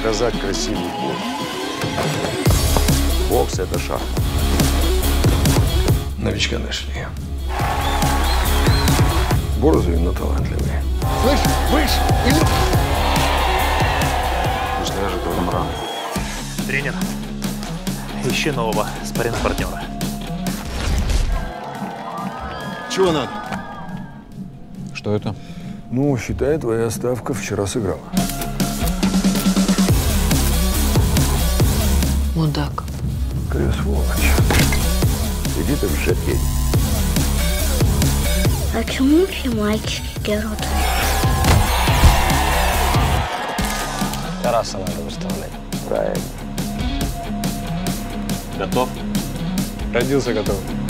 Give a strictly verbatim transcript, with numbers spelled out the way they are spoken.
показать красивый бой. Бокс – это шахмат. Новичка нашли. Борзый, но талантливый. Слышь, выше! Или... Пусть ляжет в этом рану. Тренер, ищи нового спарринг-партнера. Чего надо? Что это? Ну, считай, твоя ставка вчера сыграла. Мудак. Какая сволочь. Иди ты в жопе. А чему все мальчики дерут? Тараса надо выставлять. Правильно. Готов? Родился готов.